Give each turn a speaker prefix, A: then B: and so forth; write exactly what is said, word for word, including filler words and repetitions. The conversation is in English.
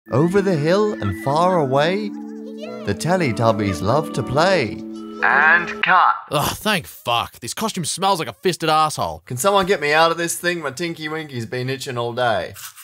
A: Over the hill and far away, the Teletubbies love to play. And cut.
B: Ugh, thank fuck. This costume smells like a fisted asshole.
A: Can someone get me out of this thing? My Tinky Winky's been itching all day.